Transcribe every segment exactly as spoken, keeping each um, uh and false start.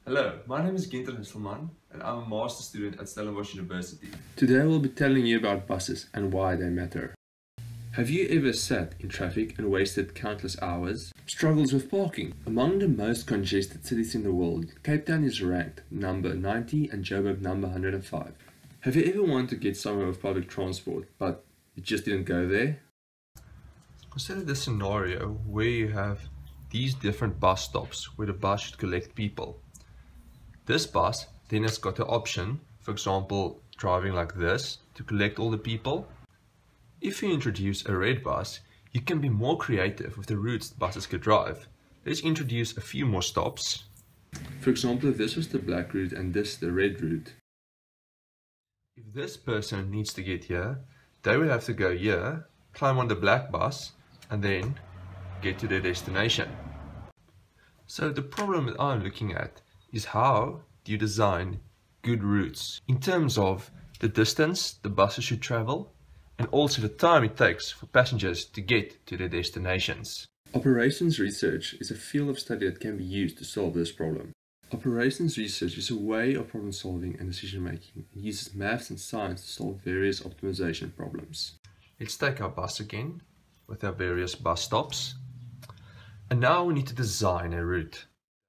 Hello, my name is Gunther Husselmann and I'm a master student at Stellenbosch University. Today we'll be telling you about buses and why they matter. Have you ever sat in traffic and wasted countless hours? Struggles with parking. Among the most congested cities in the world, Cape Town is ranked number ninety and Joburg number one hundred five. Have you ever wanted to get somewhere with public transport, but you just didn't go there? Consider this scenario where you have these different bus stops where the bus should collect people. This bus then has got the option, for example, driving like this to collect all the people. If you introduce a red bus, you can be more creative with the routes buses could drive. Let's introduce a few more stops. For example, if this was the black route and this the red route. If this person needs to get here, they would have to go here, climb on the black bus, and then get to their destination. So the problem that I'm looking at is how do you design good routes in terms of the distance the buses should travel and also the time it takes for passengers to get to their destinations. Operations research is a field of study that can be used to solve this problem. Operations research is a way of problem solving and decision making and uses maths and science to solve various optimization problems. Let's take our bus again with our various bus stops. And now we need to design a route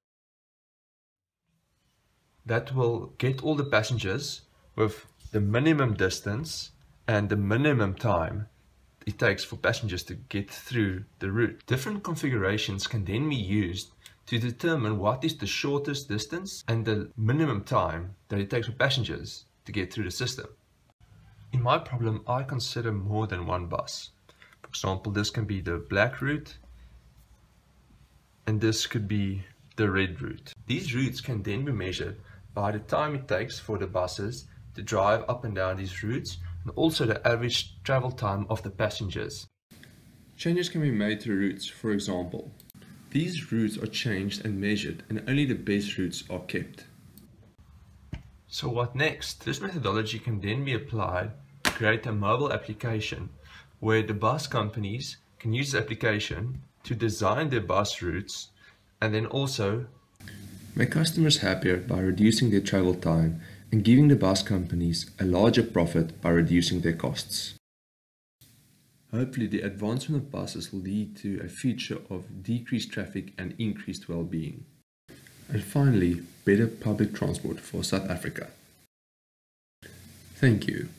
that will get all the passengers with the minimum distance and the minimum time it takes for passengers to get through the route. Different configurations can then be used to determine what is the shortest distance and the minimum time that it takes for passengers to get through the system. In my problem, I consider more than one bus. For example, this can be the black route and this could be the red route. These routes can then be measured by the time it takes for the buses to drive up and down these routes and also the average travel time of the passengers. Changes can be made to routes, for example. These routes are changed and measured and only the best routes are kept. So what next? This methodology can then be applied to create a mobile application where the bus companies can use the application to design their bus routes and then also make customers happier by reducing their travel time and giving the bus companies a larger profit by reducing their costs. Hopefully the advancement of buses will lead to a future of decreased traffic and increased well-being. And finally, better public transport for South Africa. Thank you.